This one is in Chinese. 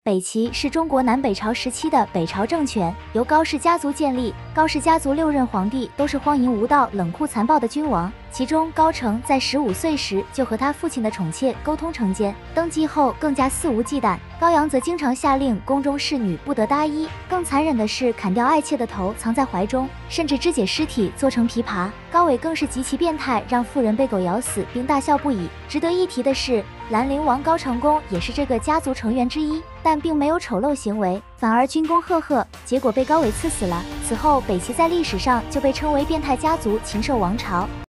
北齐是中国南北朝时期的北朝政权，由高氏家族建立。高氏家族6任皇帝都是荒淫无道、冷酷残暴的君王。其中，高澄在15岁时就和他父亲的宠妾沟通成奸，登基后更加肆无忌惮。高阳则经常下令宫中侍女不得搭衣，更残忍的是砍掉爱妾的头藏在怀中，甚至肢解尸体做成琵琶。高纬更是极其变态，让妇人被狗咬死并大笑不已。值得一提的是，兰陵王高成功也是这个家族成员之一，但并没有丑陋行为，反而军功赫赫，结果被高纬赐死了。此后，北齐在历史上就被称为变态家族禽兽王朝。